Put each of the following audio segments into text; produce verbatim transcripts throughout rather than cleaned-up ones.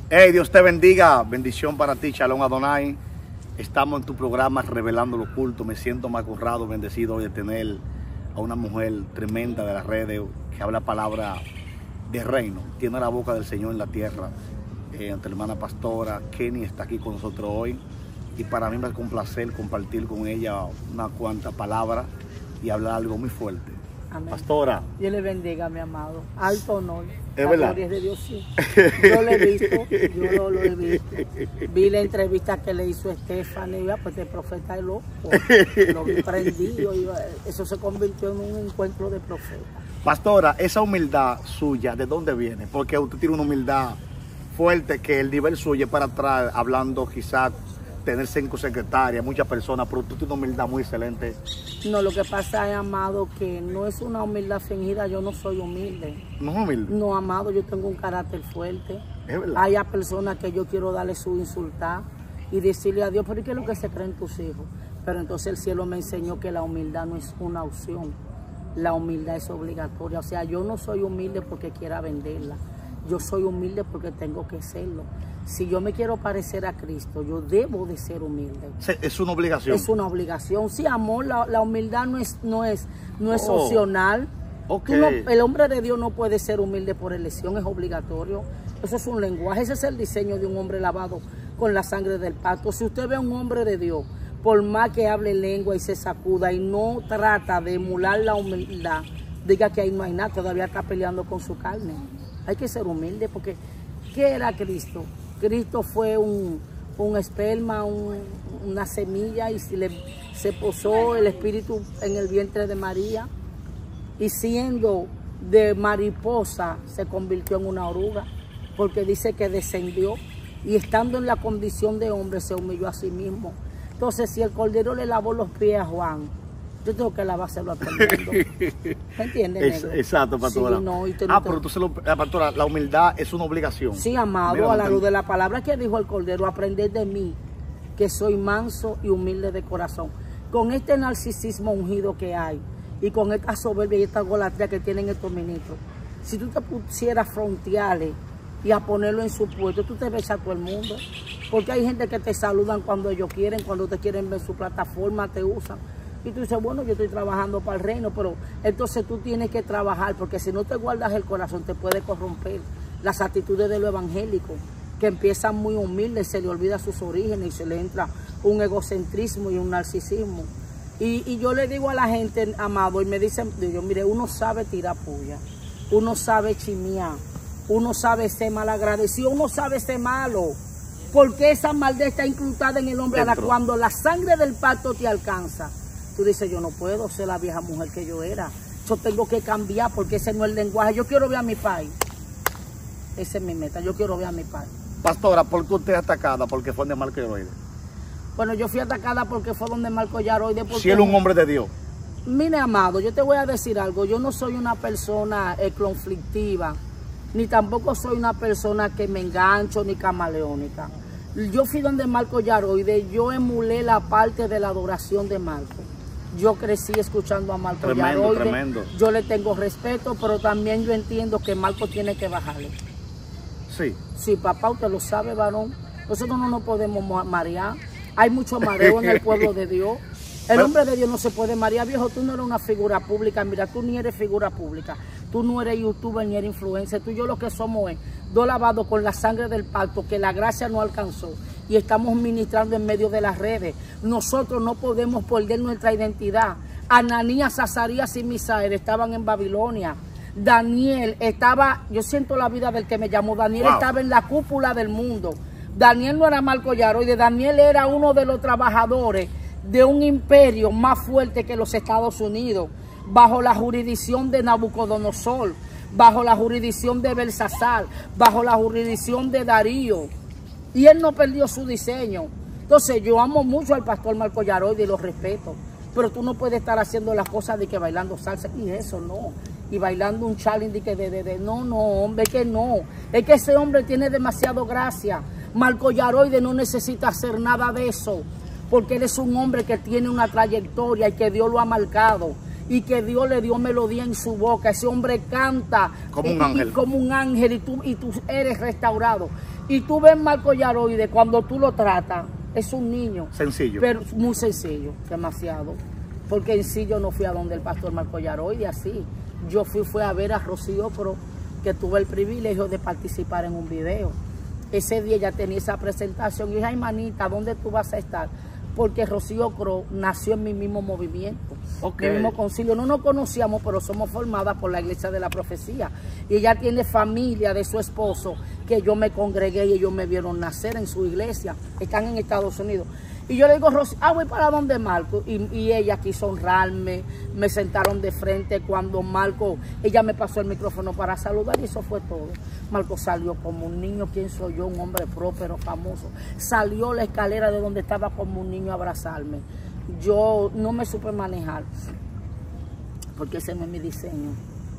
Hey, Dios te bendiga. Bendición para ti, Shalom Adonai. Estamos en tu programa Revelando lo Oculto. Me siento más honrado, bendecido hoy de tener a una mujer tremenda de las redes que habla palabra de reino. Tiene la boca del Señor en la tierra. Eh, nuestra hermana pastora Kenny está aquí con nosotros hoy. Y para mí me es un placer compartir con ella una cuanta palabra y hablar algo muy fuerte. Amén. Pastora. Dios le bendiga, mi amado. Alto honor. ¿Es la verdad? Gloria es de Dios, sí. Yo lo he visto, yo lo, lo he visto. Vi la entrevista que le hizo Stephanie, y pues el profeta es loco. Lo vi prendido, y eso se convirtió en un encuentro de profeta. Pastora, esa humildad suya, ¿de dónde viene? Porque usted tiene una humildad fuerte que el nivel suyo es para atrás, hablando quizás tener cinco secretarias, muchas personas, pero tú tienes una humildad muy excelente. No, lo que pasa es, amado, que no es una humildad fingida. Yo no soy humilde. ¿No es humilde? No, amado, yo tengo un carácter fuerte. Es verdad. Hay a personas que yo quiero darle su insultar y decirle a Dios, pero ¿qué es lo que se creen tus hijos? Pero entonces el cielo me enseñó que la humildad no es una opción. La humildad es obligatoria. O sea, yo no soy humilde porque quiera venderla. Yo soy humilde porque tengo que serlo. Si yo me quiero parecer a Cristo, yo debo de ser humilde. Es una obligación. Es una obligación. Sí, amor, la, la humildad no es, no es, no es Oh, opcional. ok. Tú no, el hombre de Dios no puede ser humilde por elección, es obligatorio. Eso es un lenguaje, ese es el diseño de un hombre lavado con la sangre del pacto. Si usted ve a un hombre de Dios, por más que hable lengua y se sacuda y no trata de emular la humildad, diga que ahí no hay nada, todavía está peleando con su carne. Hay que ser humilde porque ¿qué era Cristo? Cristo fue un, un esperma, un, una semilla, y se, le, se posó el espíritu en el vientre de María, y siendo de mariposa se convirtió en una oruga, porque dice que descendió, y estando en la condición de hombre se humilló a sí mismo. Entonces, si el Cordero le lavó los pies a Juan, yo tengo que lavárselo a todo el mundo. ¿Me entiendes, negro? Exacto, pastora. Sí, no, y tú no ah, te... pero entonces, lo, la pastora, la humildad es una obligación. Sí, amado, Mira, a la no luz te... de la palabra que dijo el Cordero, aprended de mí, que soy manso y humilde de corazón. Con este narcisismo ungido que hay, y con esta soberbia y esta golatría que tienen estos ministros, si tú te pusieras fronteales y a ponerlo en su puesto, tú te ves a todo el mundo. Porque hay gente que te saludan cuando ellos quieren, cuando te quieren ver su plataforma, te usan. Y tú dices, bueno, yo estoy trabajando para el reino, pero entonces tú tienes que trabajar, porque si no te guardas el corazón, te puede corromper las actitudes de lo evangélico, que empiezan muy humildes, se le olvida sus orígenes y se le entra un egocentrismo y un narcisismo. Y, y yo le digo a la gente, amado, y me dicen, yo, mire, uno sabe tirar puya, uno sabe chimear, uno sabe ser malagradecido, uno sabe ser malo, porque esa maldad está incrustada en el hombre. Ahora, cuando la sangre del pacto te alcanza, tú dices, yo no puedo ser la vieja mujer que yo era. Yo tengo que cambiar porque ese no es el lenguaje. Yo quiero ver a mi país. Esa es mi meta. Yo quiero ver a mi país. Pastora, ¿por qué usted es atacada? Porque fue de Marco Yaroide. Bueno, yo fui atacada porque fue donde Marco Yaroide. Si él es un hombre de Dios. Mire, amado, yo te voy a decir algo. Yo no soy una persona eh, conflictiva, ni tampoco soy una persona que me engancho, ni camaleónica. Yo fui donde Marco Yaroide. Yo emulé la parte de la adoración de Marco. Yo crecí escuchando a Marco Tremendo, Yaroide. tremendo. Yo le tengo respeto, pero también yo entiendo que Marco tiene que bajarle. Sí. Sí, papá, usted lo sabe, varón. Nosotros no nos podemos marear. Hay mucho mareo en el pueblo de Dios. El Pero, hombre de Dios no se puede marear, viejo. Tú no eres una figura pública. Mira, tú ni eres figura pública. Tú no eres youtuber ni eres influencer. Tú y yo lo que somos es dos lavados con la sangre del pacto, que la gracia no alcanzó. Y estamos ministrando en medio de las redes. Nosotros no podemos perder nuestra identidad. Ananías, Azarías y Misael estaban en Babilonia. Daniel estaba, yo siento la vida del que me llamó. Daniel wow. estaba en la cúpula del mundo. Daniel no era Marco Yaroide. Daniel era uno de los trabajadores de un imperio más fuerte que los Estados Unidos, bajo la jurisdicción de Nabucodonosor, bajo la jurisdicción de Belsasar, bajo la jurisdicción de Darío. Y él no perdió su diseño. Entonces yo amo mucho al pastor Marco Yaroide y lo respeto, pero tú no puedes estar haciendo las cosas de que bailando salsa y eso no, y bailando un challenge de que de, de, de no, no, hombre, que no, es que ese hombre tiene demasiado gracia. Marco Yaroide no necesita hacer nada de eso, porque él es un hombre que tiene una trayectoria y que Dios lo ha marcado y que Dios le dio melodía en su boca. Ese hombre canta como un y, ángel, y como un ángel y tú, y tú eres restaurado. Y tú ves Marco Yaroide, cuando tú lo tratas, es un niño. Sencillo. Pero muy sencillo, demasiado. Porque en sí yo no fui a donde el pastor Marco Yaroide, así. Yo fui fue a ver a Rocío Cro, que tuve el privilegio de participar en un video. Ese día ya tenía esa presentación y dije, ay, manita, ¿dónde tú vas a estar? Porque Rocío Cro nació en mi mismo movimiento, okay. Mi mismo concilio. No nos conocíamos, pero somos formadas por la Iglesia de la Profecía. Y ella tiene familia de su esposo, que yo me congregué y ellos me vieron nacer en su iglesia. Están en Estados Unidos. Y yo le digo, Rocío, ah, voy para donde Marco. Y, y ella quiso honrarme, me sentaron de frente cuando Marco, ella me pasó el micrófono para saludar y eso fue todo. Marco salió como un niño, ¿quién soy yo? Un hombre próspero, famoso. Salió la escalera de donde estaba como un niño a abrazarme. Yo no me supe manejar, porque ese no es mi diseño.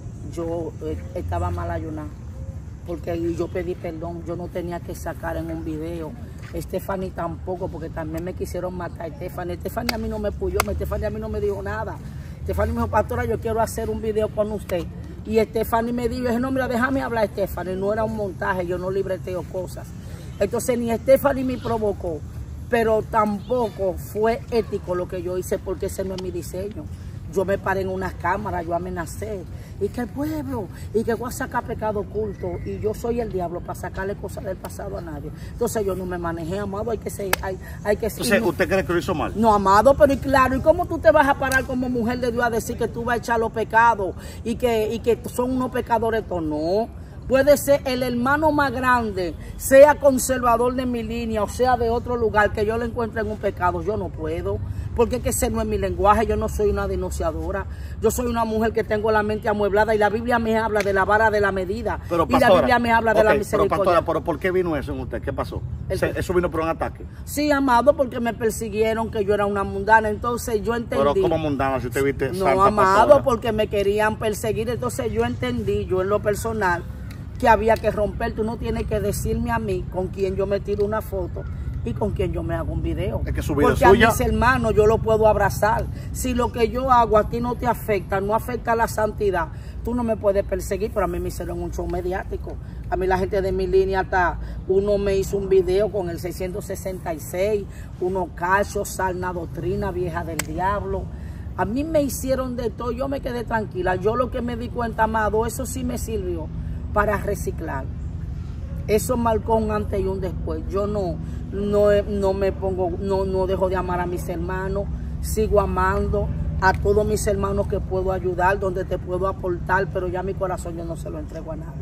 Yo eh, estaba mal ayunada, porque yo pedí perdón, yo no tenía que sacar en un video. Stephanie tampoco, porque también me quisieron matar. Stephanie, Stephanie a mí no me puyó, Stephanie a mí no me dijo nada. Stephanie me dijo, pastora, yo quiero hacer un video con usted. Y Stephanie me dijo, no, mira, déjame hablar, Stephanie, no era un montaje, yo no libreteo cosas. Entonces ni Stephanie me provocó, pero tampoco fue ético lo que yo hice, porque ese no es mi diseño. Yo me paré en unas cámaras, yo amenacé, y que el pueblo, y que voy a sacar pecado oculto, y yo soy el diablo para sacarle cosas del pasado a nadie. Entonces yo no me manejé, amado, hay que ser, hay, hay que ser. Entonces, no, ¿usted cree que lo hizo mal? No, amado, pero y claro, ¿y cómo tú te vas a parar como mujer de Dios a decir que tú vas a echar los pecados, y que, y que son unos pecadores todos? No. Puede ser el hermano más grande, sea conservador de mi línea o sea de otro lugar, que yo le encuentre en un pecado. Yo no puedo, porque es que ese no es mi lenguaje. Yo no soy una denunciadora. Yo soy una mujer que tengo la mente amueblada y la Biblia me habla de la vara de la medida. Pero, pastora, y la Biblia me habla de okay, la misericordia. Pero, pastora, ¿pero por qué vino eso en usted? ¿Qué pasó? El, ¿Eso vino por un ataque? Sí, amado, porque me persiguieron, que yo era una mundana. Entonces yo entendí. Pero ¿cómo mundana? Si usted viste No, santa, amado, pastora. Porque me querían perseguir. Entonces yo entendí, yo en lo personal, que había que romper. Tú no tienes que decirme a mí con quién yo me tiro una foto y con quién yo me hago un video. Es que su video Porque es suya. a mis hermanos yo lo puedo abrazar. Si lo que yo hago a ti no te afecta, no afecta a la santidad, tú no me puedes perseguir. Pero a mí me hicieron un show mediático. A mí la gente de mi línea, hasta uno me hizo un video con el seiscientos sesenta y seis, uno cacho, salna doctrina, vieja del diablo. A mí me hicieron de todo, yo me quedé tranquila. Yo lo que me di cuenta, amado, eso sí me sirvió para reciclar. Eso marcó un antes y un después. Yo no, no, no me pongo, no, no dejo de amar a mis hermanos. Sigo amando a todos mis hermanos que puedo ayudar, donde te puedo aportar, pero ya mi corazón yo no se lo entrego a nadie.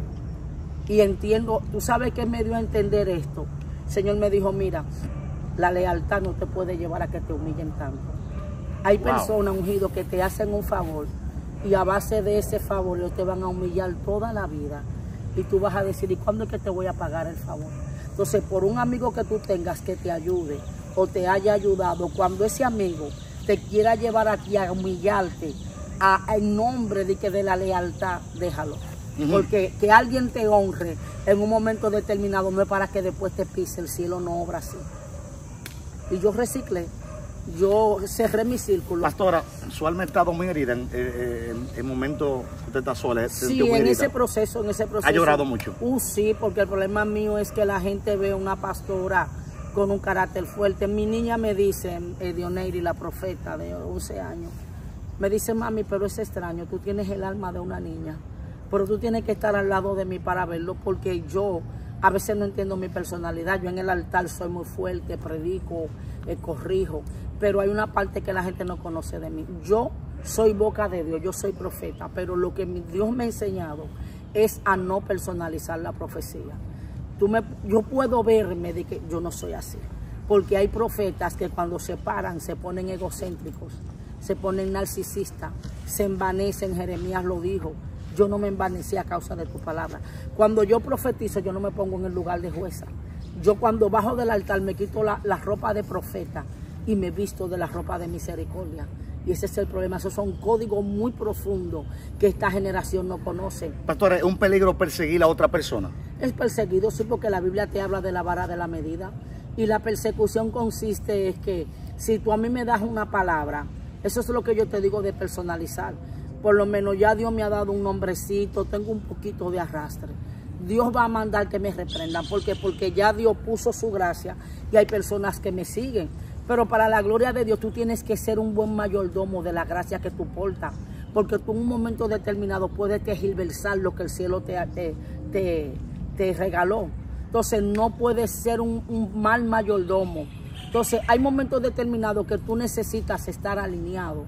Y entiendo, tú sabes que me dio a entender esto. El Señor me dijo, mira, la lealtad no te puede llevar a que te humillen tanto. Hay wow. personas ungidos que te hacen un favor y a base de ese favor ellos te van a humillar toda la vida. Y tú vas a decir, ¿y cuándo es que te voy a pagar el favor? Entonces, por un amigo que tú tengas que te ayude o te haya ayudado, cuando ese amigo te quiera llevar a ti a humillarte a, a, en nombre de, que de la lealtad, déjalo. Uh-huh. Porque que alguien te honre en un momento determinado no es para que después te pise. El cielo no obra así. Y yo reciclé. Yo cerré mi círculo. Pastora, su alma ha estado muy herida en, en, en momentos que usted está sola. Sí, en herida. ese proceso, en ese proceso. ¿Ha llorado mucho? Uh, sí, porque el problema mío es que la gente ve una pastora con un carácter fuerte. Mi niña me dice, eh, Dioneiri, la profeta de once años, me dice, mami, pero es extraño, tú tienes el alma de una niña, pero tú tienes que estar al lado de mí para verlo, porque yo a veces no entiendo mi personalidad. Yo en el altar soy muy fuerte, predico, eh, corrijo, pero hay una parte que la gente no conoce de mí. Yo soy boca de Dios, yo soy profeta, pero lo que Dios me ha enseñado es a no personalizar la profecía. Tú me, yo puedo verme de que yo no soy así, porque hay profetas que cuando se paran se ponen egocéntricos, se ponen narcisistas, se envanecen. Jeremías lo dijo, yo no me envanecí a causa de tu palabra. Cuando yo profetizo, yo no me pongo en el lugar de jueza. Yo cuando bajo del altar me quito la, la ropa de profeta y me visto de la ropa de misericordia. Y ese es el problema. Esos son códigos muy profundos que esta generación no conoce. Pastor, ¿es un peligro perseguir a otra persona? Es perseguido, sí, porque la Biblia te habla de la vara de la medida. Y la persecución consiste en que si tú a mí me das una palabra, eso es lo que yo te digo de personalizar. Por lo menos ya Dios me ha dado un nombrecito, tengo un poquito de arrastre. Dios va a mandar que me reprendan. ¿Por qué? Porque ya Dios puso su gracia y hay personas que me siguen. Pero para la gloria de Dios tú tienes que ser un buen mayordomo de la gracia que tú portas. Porque tú en un momento determinado puedes tergiversar lo que el cielo te, te, te, te regaló. Entonces no puedes ser un, un mal mayordomo. Entonces hay momentos determinados que tú necesitas estar alineado.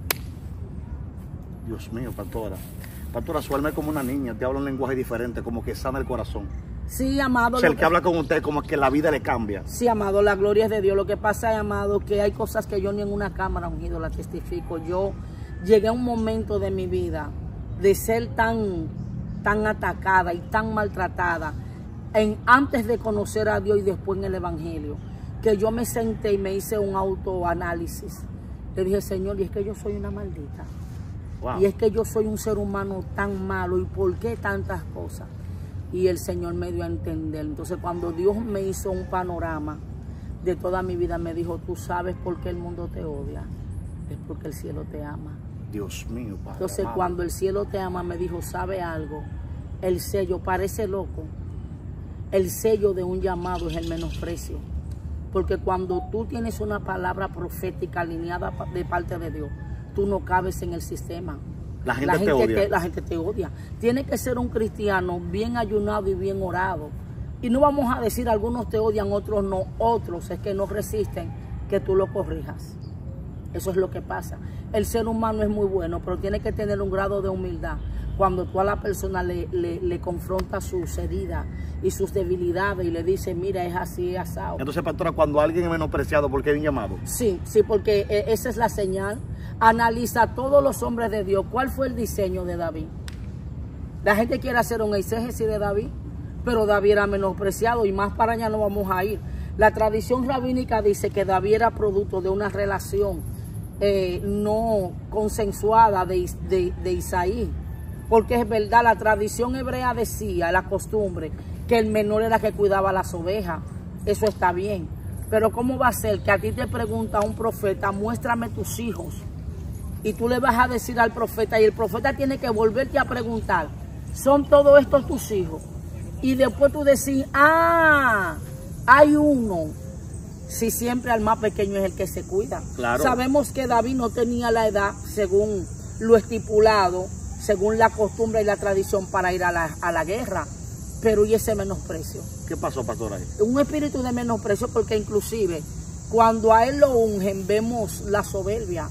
Dios mío, pastora. Pastora, su alma es como una niña, te habla un lenguaje diferente, como que sana el corazón. Sí, amado. O sea, el que, que habla con usted como que la vida le cambia. Sí, amado, la gloria es de Dios. Lo que pasa es, amado, que hay cosas que yo ni en una cámara ungido la testifico. Yo llegué a un momento de mi vida de ser tan, tan atacada y tan maltratada en, antes de conocer a Dios y después en el Evangelio, que yo me senté y me hice un autoanálisis. Le dije, Señor, y es que yo soy una maldita. Wow. Y es que yo soy un ser humano tan malo. ¿Y por qué tantas cosas? Y el Señor me dio a entender. Entonces, cuando Dios me hizo un panorama de toda mi vida, me dijo, tú sabes por qué el mundo te odia. Es porque el cielo te ama. Dios mío, Padre. Entonces, amado, cuando el cielo te ama, me dijo, ¿sabe algo? El sello, parece loco, el sello de un llamado es el menosprecio. Porque cuando tú tienes una palabra profética alineada de parte de Dios, tú no cabes en el sistema. La gente, la gente te odia. Te, la gente te odia. Tiene que ser un cristiano bien ayunado y bien orado. Y no vamos a decir algunos te odian, otros no. Otros es que no resisten que tú lo corrijas. Eso es lo que pasa. El ser humano es muy bueno, pero tiene que tener un grado de humildad. Cuando tú a la persona le, le, le confrontas sus heridas y sus debilidades y le dices, mira, es así, es asado. Entonces, pastora, cuando alguien es menospreciado, ¿por qué hay un llamado? Sí, sí, porque esa es la señal. Analiza a todos los hombres de Dios. ¿Cuál fue el diseño de David? La gente quiere hacer un exégesis de David, pero David era menospreciado y más para allá no vamos a ir. La tradición rabínica dice que David era producto de una relación eh, no consensuada de, de, de Isaí. Porque es verdad, la tradición hebrea decía, la costumbre, que el menor era que cuidaba las ovejas. Eso está bien. Pero ¿cómo va a ser que a ti te pregunta un profeta, muéstrame tus hijos? Y tú le vas a decir al profeta, y el profeta tiene que volverte a preguntar, ¿son todos estos tus hijos? Y después tú decís, ah, hay uno. Si siempre al más pequeño es el que se cuida. Claro. Sabemos que David no tenía la edad, según lo estipulado, según la costumbre y la tradición, para ir a la, a la guerra. Pero ¿y ese menosprecio? ¿Qué pasó, pastora? Ahí? Un espíritu de menosprecio, porque inclusive cuando a él lo ungen vemos la soberbia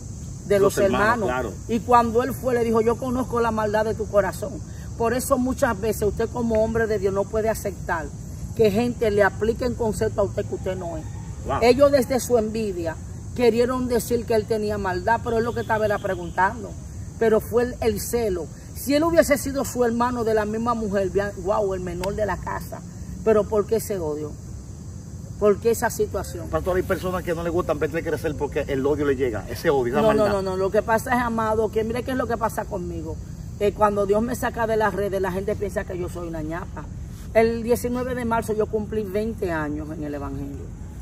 de los, los hermanos, hermanos. Claro. Y cuando él fue le dijo, yo conozco la maldad de tu corazón. Por eso muchas veces usted como hombre de Dios no puede aceptar que gente le aplique en concepto a usted que usted no es. Wow. Ellos desde su envidia querieron decir que él tenía maldad, pero él lo que estaba era preguntando. Pero fue el, el celo. Si él hubiese sido su hermano de la misma mujer, wow, el menor de la casa. Pero ¿por qué ese odio? ¿Por qué esa situación? Pastor, hay personas que no les gustan verle crecer porque el odio le llega, ese odio, esa no, maldad. No, no, no, lo que pasa es, amado, que mire qué es lo que pasa conmigo. Que cuando Dios me saca de las redes, la gente piensa que yo soy una ñapa. El diecinueve de marzo yo cumplí veinte años en el Evangelio.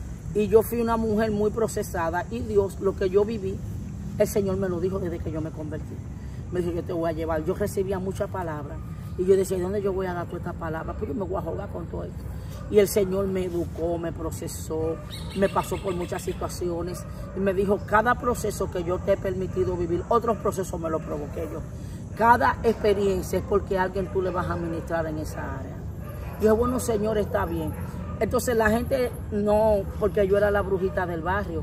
Y yo fui una mujer muy procesada. Y Dios, lo que yo viví, el Señor me lo dijo desde que yo me convertí. Me dijo, yo te voy a llevar. Yo recibía muchas palabras. Y yo decía, ¿dónde yo voy a dar todas estas palabras? Pues yo me voy a jugar con todo esto. Y el Señor me educó, me procesó, me pasó por muchas situaciones. Y me dijo, cada proceso que yo te he permitido vivir, otros procesos me los provoqué yo. Cada experiencia es porque a alguien tú le vas a ministrar en esa área. Yo dije, bueno, Señor, está bien. Entonces la gente, no, porque yo era la brujita del barrio.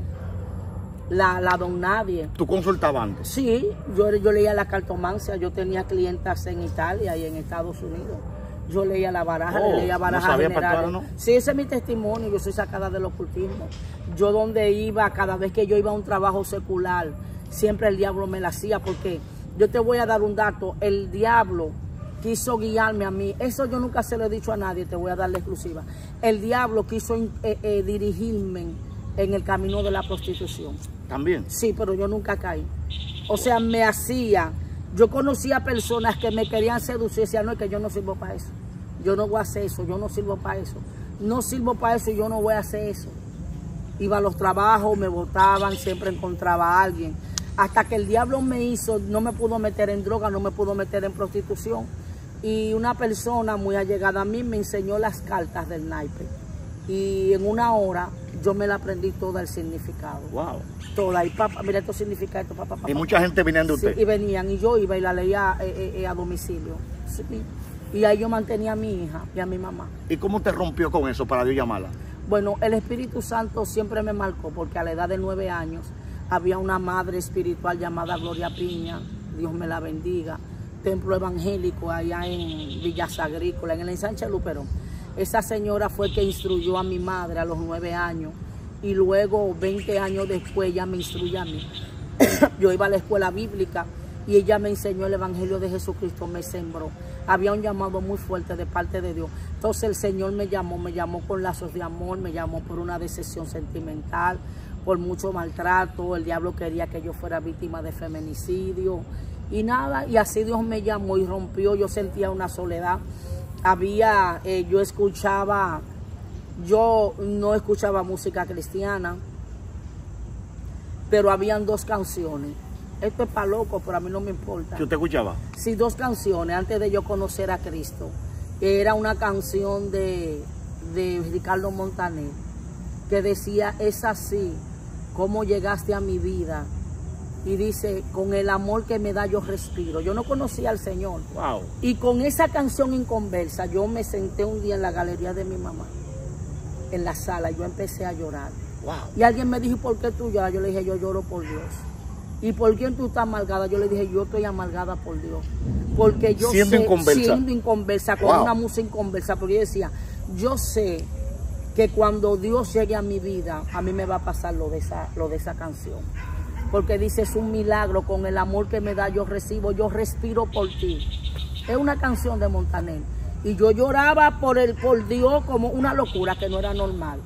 La, la don nadie. ¿Tú consultabas antes? Sí, yo, yo leía la cartomancia, yo tenía clientas en Italia y en Estados Unidos. Yo leía la baraja, oh, leía barajas no generales. ¿No? Sí, ese es mi testimonio, yo soy sacada del ocultismo. Yo donde iba, cada vez que yo iba a un trabajo secular, siempre el diablo me la hacía, porque yo te voy a dar un dato, el diablo quiso guiarme a mí, eso yo nunca se lo he dicho a nadie, te voy a dar la exclusiva. El diablo quiso eh, eh, dirigirme en el camino de la prostitución. ¿También? Sí, pero yo nunca caí. O sea, me hacía, yo conocía personas que me querían seducir, decían, no, es que yo no sirvo para eso. Yo no voy a hacer eso, yo no sirvo para eso. No sirvo para eso y yo no voy a hacer eso. Iba a los trabajos, me botaban, siempre encontraba a alguien. Hasta que el diablo me hizo, no me pudo meter en droga, no me pudo meter en prostitución. y una persona muy allegada a mí me enseñó las cartas del naipe. Y en una hora yo me la aprendí toda el significado. Wow. Toda. Y papá, mira, esto significa esto, papá, papá. Y mucha gente venían de usted. Sí, y venían, y yo iba y la leía eh, eh, a domicilio. Sí. Y ahí yo mantenía a mi hija y a mi mamá. ¿Y cómo te rompió con eso para Dios llamarla? Bueno, el Espíritu Santo siempre me marcó, porque a la edad de nueve años había una madre espiritual llamada Gloria Piña, Dios me la bendiga, templo evangélico allá en Villas Agrícolas, en el ensanche Luperón. Esa señora fue que instruyó a mi madre a los nueve años y luego veinte años después ella me instruyó a mí. Yo iba a la escuela bíblica y ella me enseñó el Evangelio de Jesucristo, me sembró. Había un llamado muy fuerte de parte de Dios. Entonces el Señor me llamó, me llamó con lazos de amor, me llamó por una decepción sentimental, por mucho maltrato. El diablo quería que yo fuera víctima de feminicidio y nada. Y así Dios me llamó y rompió. Yo sentía una soledad. Había, eh, yo escuchaba, yo no escuchaba música cristiana, pero habían dos canciones. Esto es para loco, pero a mí no me importa. ¿Qué usted escuchaba? Sí, dos canciones antes de yo conocer a Cristo. Era una canción de, de Ricardo Montaner que decía, es así como llegaste a mi vida. Y dice, con el amor que me da yo respiro. Yo no conocía al Señor. Wow. Y con esa canción inconversa, yo me senté un día en la galería de mi mamá, en la sala, y yo empecé a llorar. Wow. Y alguien me dijo, ¿por qué tú lloras? Yo le dije, yo lloro por Dios. ¿Y por quién tú estás amargada? Yo le dije, yo estoy amargada por Dios. Porque yo siendo sé, inconversa. siendo inconversa, con wow. una música inconversa, porque yo decía, yo sé que cuando Dios llegue a mi vida, a mí me va a pasar lo de esa, lo de esa canción. Porque dice, es un milagro, con el amor que me da yo recibo, yo respiro por ti. Es una canción de Montaner. Y yo lloraba por, el, por Dios como una locura que no era normal.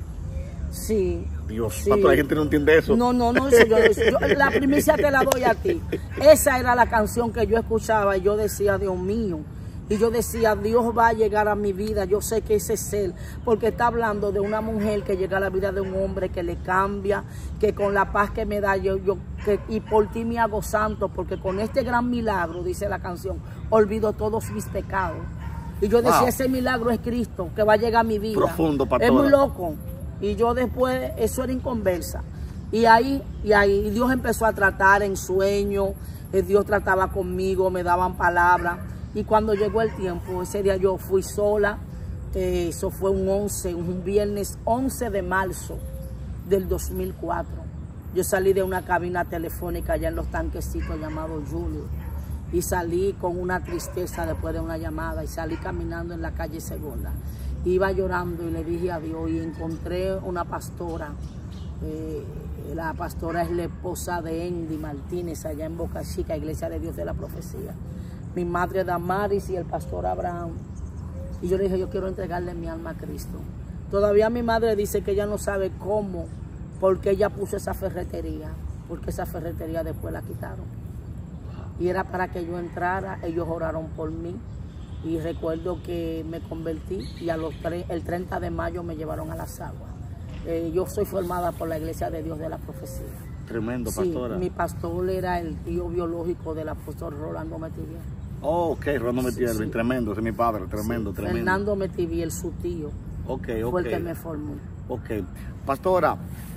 Sí. Dios, sí. ¿Cuánta gente no entiende eso? No, no, no, eso yo, eso, yo, la primicia te la doy a ti. Esa era la canción que yo escuchaba y yo decía, Dios mío. Y yo decía, Dios va a llegar a mi vida, yo sé que ese es Él, porque está hablando de una mujer que llega a la vida de un hombre, que le cambia, que con la paz que me da, yo, yo que, y por ti me hago santo, porque con este gran milagro, dice la canción, olvido todos mis pecados. Y yo decía, wow. ese milagro es Cristo, que va a llegar a mi vida. Profundo, pastora. Es muy loco. Y yo después, eso era inconversa. Y ahí, y ahí Dios empezó a tratar en sueños, Dios trataba conmigo, me daban palabras. Y cuando llegó el tiempo, ese día yo fui sola, eh, eso fue un once, un viernes once de marzo del dos mil cuatro. Yo salí de una cabina telefónica allá en Los Tanquecitos llamado Julio y salí con una tristeza después de una llamada y salí caminando en la calle Segunda. Iba llorando y le dije a Dios y encontré una pastora, eh, la pastora es la esposa de Andy Martínez allá en Boca Chica, Iglesia de Dios de la Profecía. Mi madre Damaris y el pastor Abraham. Y yo le dije, yo quiero entregarle mi alma a Cristo. Todavía mi madre dice que ella no sabe cómo, porque ella puso esa ferretería, porque esa ferretería después la quitaron. Y era para que yo entrara, ellos oraron por mí. Y recuerdo que me convertí y a los el treinta de mayo me llevaron a las aguas. Eh, yo soy formada por la Iglesia de Dios de la Profecía. Tremendo, sí, pastora. Mi pastor era el tío biológico del apóstol Rolando Metivier. Oh, ok, Rolando Metivier, sí, sí. tremendo, ese es mi padre, tremendo, sí, tremendo. Fernando Metivier, su tío, okay, fue okay. el que me formó. Ok, pastora,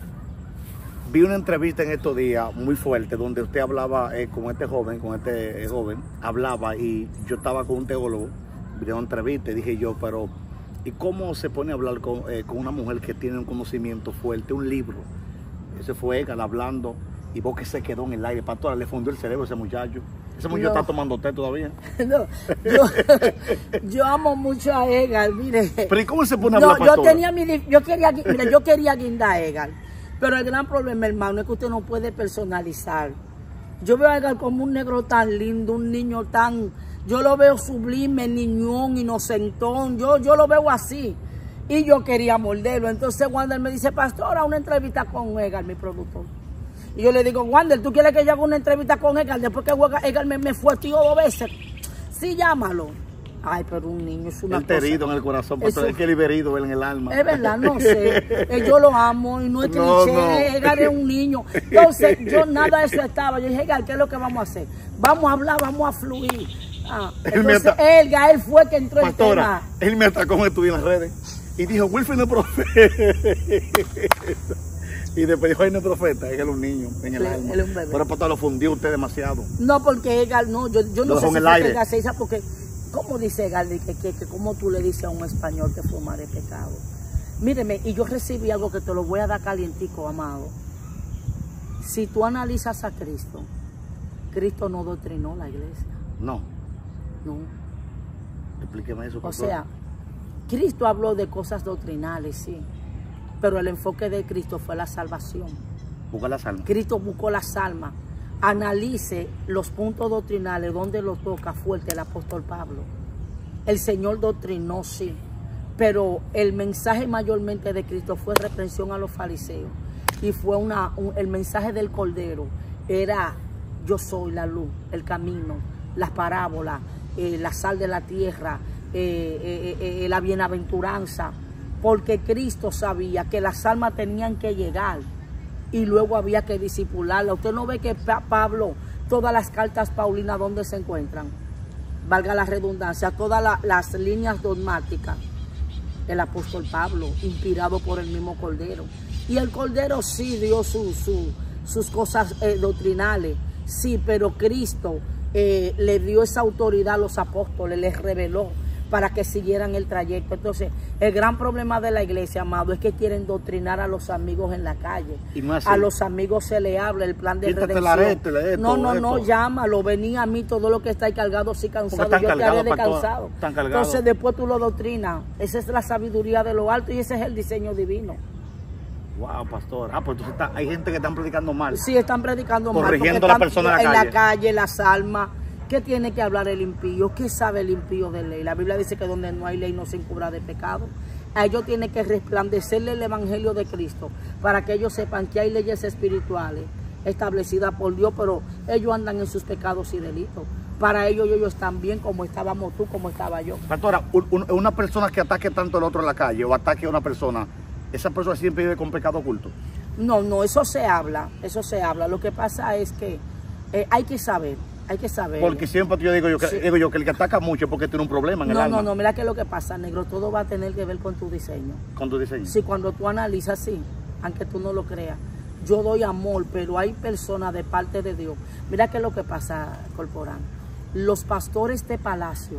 vi una entrevista en estos días muy fuerte donde usted hablaba eh, con este joven, con este eh, joven, hablaba y yo estaba con un teólogo, vi una entrevista y dije yo, pero ¿y cómo se pone a hablar con, eh, con una mujer que tiene un conocimiento fuerte, un libro? Ese fue Egal hablando y vos que se quedó en el aire, pastora, le fundió el cerebro a ese muchacho. Ese muchacho no. está tomando té todavía. No, yo, yo amo mucho a Egal, mire. Pero ¿y cómo se pone a no, hablar, pastora? Yo tenía mi, yo quería, mire, yo quería guindar a Egal, pero el gran problema, hermano, es que usted no puede personalizar. Yo veo a Egal como un negro tan lindo, un niño tan, yo lo veo sublime, niñón, inocentón, yo, yo lo veo así. Y yo quería morderlo. Entonces Wander me dice, pastora, una entrevista con Egal, mi productor. Y yo le digo, Wander, ¿tú quieres que yo haga una entrevista con Egal? Después que Egal me, me fue tío dos veces. Sí, llámalo. Ay, pero un niño es una él cosa. Él herido en el corazón, pastor, es que él es herido en el alma. Es verdad, no sé. Yo lo amo y no es no, cliché. No. Egal es un niño. Entonces, yo nada de eso estaba. Yo dije, Egal, ¿qué es lo que vamos a hacer? Vamos a hablar, vamos a fluir. Ah, Él entonces, me ata- él, él fue que entró Pastora, en tema. él me atacó en estudio en las redes y dijo, Wilfred no es profeta. Y después dijo, él no es profeta, es que él es un niño en el Sí, alma. él es un bebé. Pero pastor, lo fundió usted demasiado. No, porque Egal, no, yo, yo no Lo sé dejó si en el fue que aire. Egal se hizo, porque, ¿cómo dice Egal? Que, que, que cómo tú le dices a un español que fumar es pecado. Míreme, y yo recibí algo que te lo voy a dar calientico, amado. Si tú analizas a Cristo, Cristo no doctrinó la iglesia. No, No. explíqueme eso, O pastor. sea, Cristo habló de cosas doctrinales, sí, pero el enfoque de Cristo fue la salvación. Busca las almas. Cristo buscó las almas. Analice los puntos doctrinales donde lo toca fuerte el apóstol Pablo. El Señor doctrinó, sí, pero el mensaje mayormente de Cristo fue reprensión a los fariseos y fue una, un, el mensaje del Cordero era: yo soy la luz, el camino, las parábolas, eh, la sal de la tierra, eh, eh, eh, la bienaventuranza, porque Cristo sabía que las almas tenían que llegar y luego había que disipularla. Usted no ve que Pa- Pablo, todas las cartas paulinas, ¿dónde se encuentran? Valga la redundancia, todas la, las líneas dogmáticas, el apóstol Pablo, inspirado por el mismo Cordero. Y el Cordero sí dio su, su, sus cosas eh, doctrinales, sí, pero Cristo eh, le dio esa autoridad a los apóstoles, les reveló para que siguieran el trayecto. Entonces, el gran problema de la iglesia, amado, es que quieren doctrinar a los amigos en la calle. Y no es a así. los amigos se le habla el plan de Quítate redención. la arete, la esto, no, no, no, esto. llámalo, venía a mí todo lo que está cargado, sí cansado, están yo te haré cargados, descansado. pastor, están cargados. Entonces, después tú lo doctrinas. Esa es la sabiduría de lo alto y ese es el diseño divino. Wow, pastor. Ah, pues entonces está, hay gente que están predicando mal. Sí, están predicando mal, Corrigiendo porque a la están persona en la en calle. la calle, las almas. ¿Qué tiene que hablar el impío? ¿Qué sabe el impío de ley? La Biblia dice que donde no hay ley no se encubra de pecado. A ellos tiene que resplandecerle el evangelio de Cristo para que ellos sepan que hay leyes espirituales establecidas por Dios, pero ellos andan en sus pecados y delitos. Para ellos, ellos están bien como estábamos tú, como estaba yo. Pastora, un- un- una persona que ataque tanto al otro en la calle o ataque a una persona, esa persona siempre vive con pecado oculto. No, no, eso se habla, eso se habla. Lo que pasa es que eh, hay que saber, hay que saber. Porque siempre yo digo yo que, Sí. digo yo que el que ataca mucho es porque tiene un problema en el No, alma. no, no, mira que lo que pasa, negro, todo va a tener que ver con tu diseño. Con tu diseño. Sí, cuando tú analizas, sí, aunque tú no lo creas, yo doy amor, pero hay personas de parte de Dios. Mira que lo que pasa, corporal. Los pastores de palacio,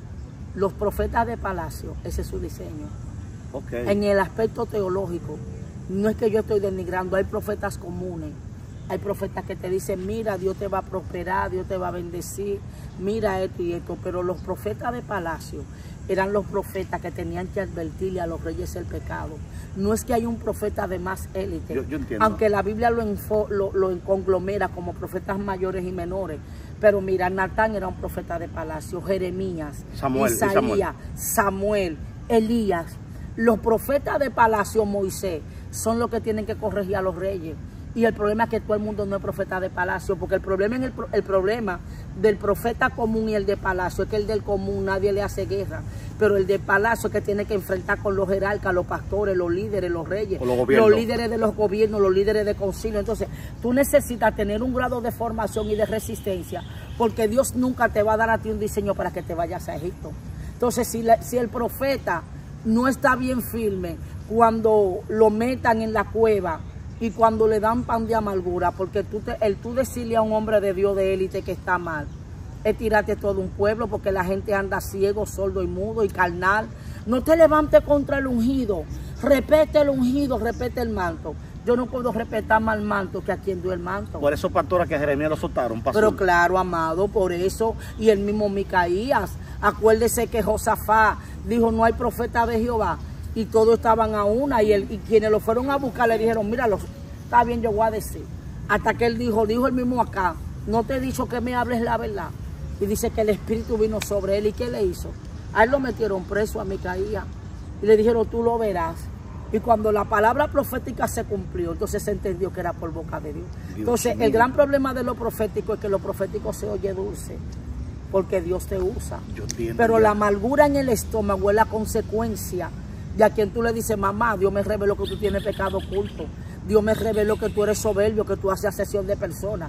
los profetas de palacio, ese es su diseño. Ok. En el aspecto teológico, no es que yo estoy denigrando, hay profetas comunes. Hay profetas que te dicen, mira, Dios te va a prosperar, Dios te va a bendecir, mira esto y esto. Pero los profetas de palacio eran los profetas que tenían que advertirle a los reyes el pecado. No es que hay un profeta de más élite, Yo- yo entiendo. aunque la Biblia lo, enfo- lo, lo conglomera como profetas mayores y menores. Pero mira, Natán era un profeta de palacio, Jeremías, Samuel, y Isaías, Samuel. Samuel, Elías. Los profetas de palacio, Moisés, son los que tienen que corregir a los reyes. Y el problema es que todo el mundo no es profeta de palacio, porque el problema, en el, pro- el problema del profeta común y el de palacio es que el del común nadie le hace guerra, pero el de palacio es que tiene que enfrentar con los jerarcas, los pastores, los líderes, los reyes, Con los gobiernos. los líderes de los gobiernos, los líderes de concilio. Entonces, tú necesitas tener un grado de formación y de resistencia, porque Dios nunca te va a dar a ti un diseño para que te vayas a Egipto. Entonces, si, la- si el profeta no está bien firme, cuando lo metan en la cueva y cuando le dan pan de amargura, porque tú te, el tú decirle a un hombre de Dios de élite que está mal, es tirarte todo un pueblo, porque la gente anda ciego, sordo y mudo y carnal. No te levantes contra el ungido, repete el ungido, repete el manto. Yo no puedo respetar más el manto que a quien dio el manto. Por eso, pastora, que a Jeremías lo soltaron, pastor. Pero claro, amado, por eso, y el mismo Micaías, acuérdese que Josafá dijo, no hay profeta de Jehová, y todos estaban a una, y, el, y quienes lo fueron a buscar le dijeron, mira, los, está bien, yo voy a decir. Hasta que él dijo, dijo el mismo acá, no te he dicho que me hables la verdad. Y dice que el Espíritu vino sobre él, ¿y qué le hizo? A él lo metieron preso, a Micaías, y le dijeron, tú lo verás. Y cuando la palabra profética se cumplió, entonces se entendió que era por boca de Dios. Dios Entonces, mío. el gran problema de lo profético es que lo profético se oye dulce, porque Dios te usa. Yo entiendo Pero ya. la amargura en el estómago es la consecuencia de a quien tú le dices, mamá, Dios me reveló que tú tienes pecado oculto. Dios me reveló que tú eres soberbio, que tú haces asesión de personas.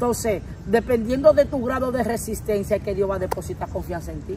Entonces, dependiendo de tu grado de resistencia, es que Dios va a depositar confianza en ti.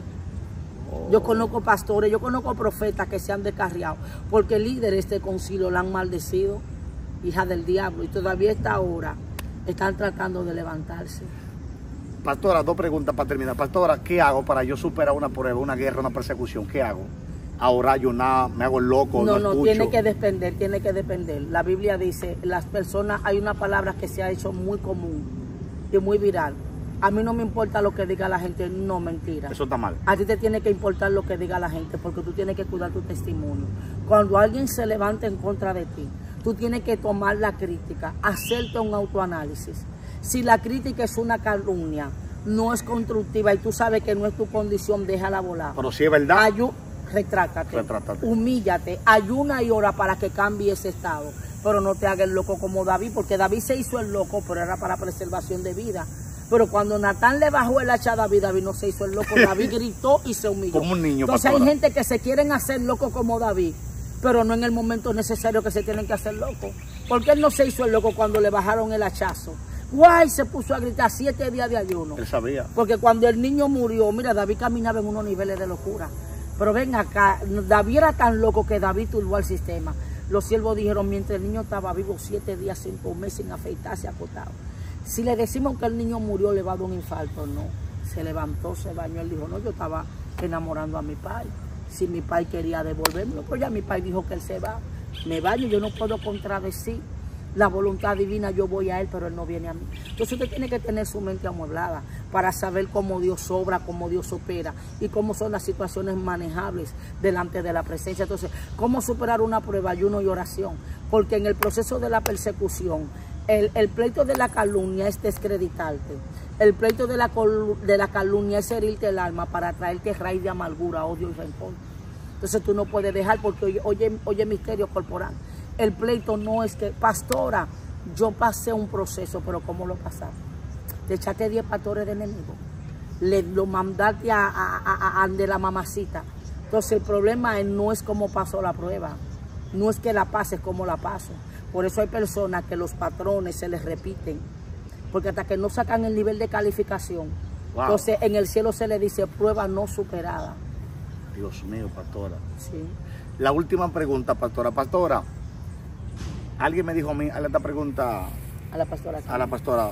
Oh. Yo conozco pastores, yo conozco profetas que se han descarriado, porque líderes de concilio la han maldecido, hija del diablo, y todavía a esta hora están tratando de levantarse. Pastora, dos preguntas para terminar. Pastora, ¿qué hago para yo superar una prueba, una guerra, una persecución? ¿Qué hago? Ahora yo nada, me hago el loco, no, no, no tiene que depender, tiene que depender. La Biblia dice, las personas, hay una palabra que se ha hecho muy común y muy viral. A mí no me importa lo que diga la gente, no, mentira. Eso está mal. A ti te tiene que importar lo que diga la gente, porque tú tienes que cuidar tu testimonio. Cuando alguien se levanta en contra de ti, tú tienes que tomar la crítica, hacerte un autoanálisis. Si la crítica es una calumnia, no es constructiva y tú sabes que no es tu condición, déjala volar. Pero si es verdad, Ayu retráctate, retráctate, humíllate, ayuna y ora para que cambie ese estado. Pero no te hagas el loco como David, porque David se hizo el loco, pero era para preservación de vida. Pero cuando Natán le bajó el hacha a David, David no se hizo el loco, David gritó y se humilló. Como un niño, Entonces pastora. Hay gente que se quieren hacer loco como David, pero no en el momento necesario que se tienen que hacer loco. Porque él no se hizo el loco cuando le bajaron el hachazo. Guay, se puso a gritar siete días de ayuno. Él sabía. Porque cuando el niño murió, mira, David caminaba en unos niveles de locura. Pero ven acá, David era tan loco que David turbó al sistema. Los siervos dijeron, mientras el niño estaba vivo, siete días sin comer, sin afeitarse, acostado. Si le decimos que el niño murió, le va a dar un infarto, no. Se levantó, se bañó, él dijo, no, yo estaba enamorando a mi padre. Si mi padre quería devolverme, pues ya mi padre dijo que él se va. Me baño, yo no puedo contradecir la voluntad divina, yo voy a él, pero él no viene a mí. Entonces usted tiene que tener su mente amueblada para saber cómo Dios obra, cómo Dios opera y cómo son las situaciones manejables delante de la presencia. Entonces, cómo superar una prueba, ayuno y oración. Porque en el proceso de la persecución, el, el pleito de la calumnia es descreditarte. El pleito de la, de la calumnia es herirte el alma para traerte raíz de amargura, odio y rencor. Entonces tú no puedes dejar, porque oye, oye, oye misterio corporal. El pleito no es que, pastora, yo pasé un proceso, pero ¿cómo lo pasaste? Te echaste diez pastores de enemigos, le lo mandaste a, a, a, a de la mamacita. Entonces el problema es, no es cómo pasó la prueba, no es que la pases como la paso. Por eso hay personas que los patrones se les repiten, porque hasta que no sacan el nivel de calificación, wow. Entonces en el cielo se le dice prueba no superada. Dios mío, pastora. Sí. La última pregunta, pastora. Pastora, alguien me dijo a mí, a esta pregunta a la pastora. A la pastora.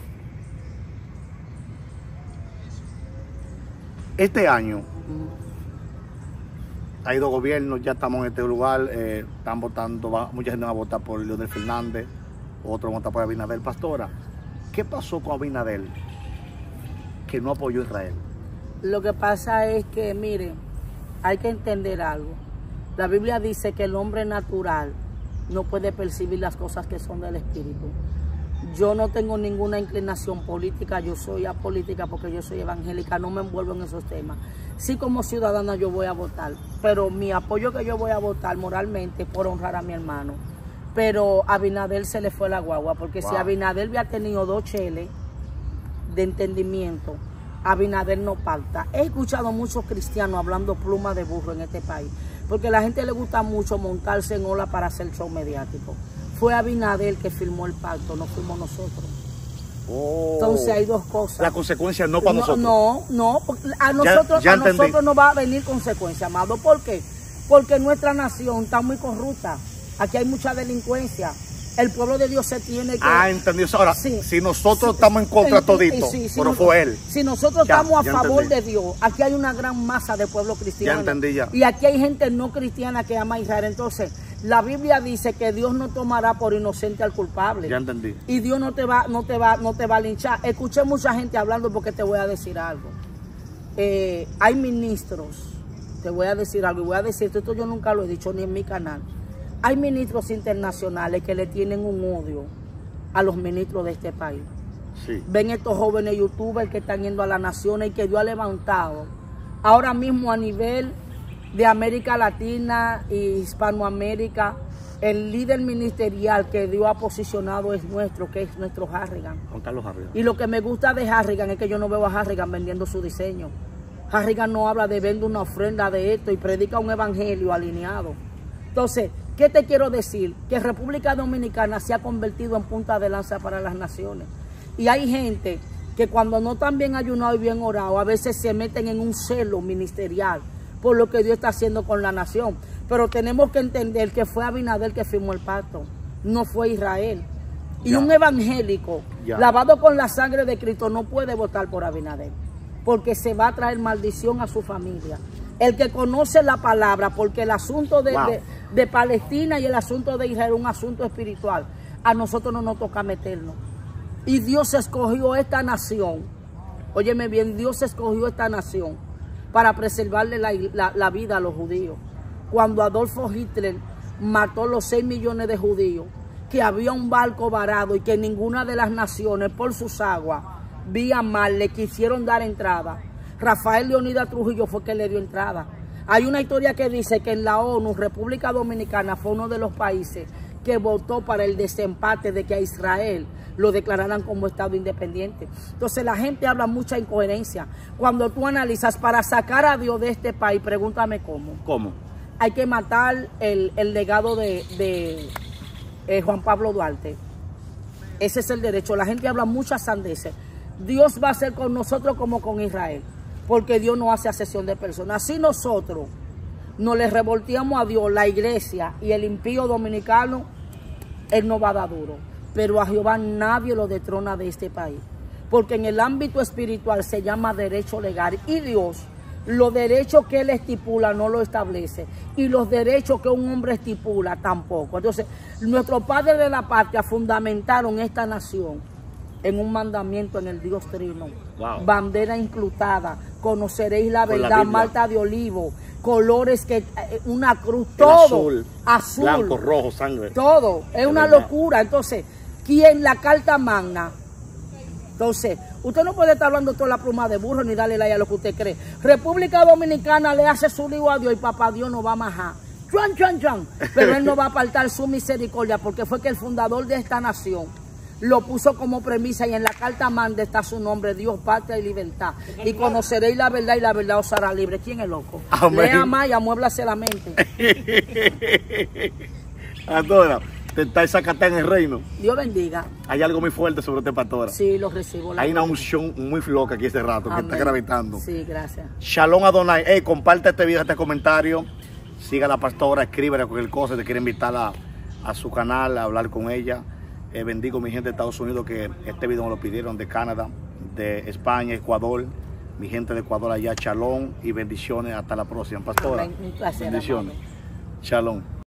Este año, uh-huh. ha ido gobierno, ya estamos en este lugar, eh, están votando, va, mucha gente va a votar por Leonel Fernández, otros van a votar por Abinader. Pastora, ¿qué pasó con Abinader que no apoyó a Israel? Lo que pasa es que, mire, hay que entender algo. La Biblia dice que el hombre natural no puede percibir las cosas que son del Espíritu. Yo no tengo ninguna inclinación política, yo soy apolítica porque yo soy evangélica, no me envuelvo en esos temas. Sí, como ciudadana yo voy a votar, pero mi apoyo que yo voy a votar moralmente es por honrar a mi hermano. Pero a Abinader se le fue la guagua, porque wow. Si Abinader había tenido dos cheles de entendimiento, Abinader no falta. He escuchado muchos cristianos hablando pluma de burro en este país, porque a la gente le gusta mucho montarse en ola para hacer show mediático. Fue Abinader el que firmó el pacto, no fuimos nosotros. Oh, entonces hay dos cosas. La consecuencia no para no, nosotros. No, no, a nosotros, ya, ya a nosotros no va a venir consecuencia, amado. ¿Por qué? Porque nuestra nación está muy corrupta. Aquí hay mucha delincuencia. El pueblo de Dios se tiene que... Ah, entendido. Ahora, sí, si nosotros sí, estamos en contra sí, todito, sí, sí, pero sí, fue él. Si nosotros ya, estamos a favor entendí. de Dios, aquí hay una gran masa de pueblo cristiano. Ya entendí ya. Y aquí hay gente no cristiana que ama a Israel. Entonces, la Biblia dice que Dios no tomará por inocente al culpable. Ya entendí. Y Dios no te va, no te va, no te va a linchar. Escuché mucha gente hablando porque te voy a decir algo. Eh, hay ministros, te voy a decir algo, y voy a decir esto, yo nunca lo he dicho ni en mi canal. Hay ministros internacionales que le tienen un odio a los ministros de este país. Sí. Ven estos jóvenes youtubers que están yendo a las naciones y que Dios ha levantado. Ahora mismo a nivel de América Latina y Hispanoamérica, el líder ministerial que Dios ha posicionado es nuestro, que es nuestro Harrigan. Juan Carlos Harrigan. Y lo que me gusta de Harrigan es que yo no veo a Harrigan vendiendo su diseño. Harrigan no habla de vender una ofrenda de esto y predica un evangelio alineado. Entonces, ¿qué te quiero decir? Que República Dominicana se ha convertido en punta de lanza para las naciones. Y hay gente que cuando no están bien ayunados y bien orados, a veces se meten en un celo ministerial por lo que Dios está haciendo con la nación. Pero tenemos que entender que fue Abinader que firmó el pacto, no fue Israel. Y ya. Un evangélico ya. lavado con la sangre de Cristo no puede votar por Abinader, porque se va a traer maldición a su familia. El que conoce la palabra, porque el asunto de, wow. de, de Palestina y el asunto de Israel es un asunto espiritual, a nosotros no nos toca meternos. Y Dios escogió esta nación, óyeme bien, Dios escogió esta nación para preservarle la, la, la vida a los judíos. Cuando Adolfo Hitler mató los seis millones de judíos, que había un barco varado y que ninguna de las naciones por sus aguas, vía mar, le quisieron dar entrada. Rafael Leonidas Trujillo fue que le dio entrada. Hay una historia que dice que en la ONU, República Dominicana fue uno de los países que votó para el desempate de que a Israel lo declararan como Estado independiente. Entonces la gente habla mucha incoherencia. Cuando tú analizas para sacar a Dios de este país, pregúntame cómo. ¿Cómo? Hay que matar el, el legado de, de eh, Juan Pablo Duarte. Ese es el derecho. La gente habla muchas sandeces. Dios va a hacer con nosotros como con Israel, porque Dios no hace acepción de personas. Si nosotros nos le revolteamos a Dios, la iglesia y el impío dominicano, Él no va a dar duro. Pero a Jehová nadie lo detrona de este país, porque en el ámbito espiritual se llama derecho legal, y Dios, los derechos que Él estipula no lo establece, y los derechos que un hombre estipula tampoco. Entonces, nuestros padres de la patria fundamentaron esta nación en un mandamiento en el Dios Trino. Wow. Bandera inclutada, conoceréis la verdad, la malta de olivo, colores que una cruz, el todo azul, azul, blanco, rojo, sangre, todo es una verdad. Locura. Entonces, ¿quién la carta magna? Entonces, usted no puede estar hablando toda la pluma de burro ni darle like a lo que usted cree. República Dominicana le hace su lío a Dios y papá Dios no va a majar. Chuan, chuan, chuan. Pero Él no va a apartar su misericordia, porque fue que el fundador de esta nación lo puso como premisa, y en la carta magna está su nombre: Dios, patria y libertad. Y conoceréis la verdad y la verdad os hará libre. ¿Quién es loco? Amén. Lea más y amuéblase la mente. Pastora, te está desacatada en el reino. Dios bendiga. Hay algo muy fuerte sobre usted, pastora. Sí, lo recibo. Hay una unción muy loca aquí este rato. Amén. Que está gravitando. Sí, gracias. Shalom Adonai. Hey, comparte este video, este comentario. Siga a la pastora, escríbele cualquier cosa. Te quiere invitar a, a su canal, a hablar con ella. Eh, bendigo a mi gente de Estados Unidos, que este video me lo pidieron, de Canadá, de España, Ecuador. Mi gente de Ecuador allá, shalom y bendiciones. Hasta la próxima, pastora. Amén. Un placer, bendiciones. Amén. Shalom.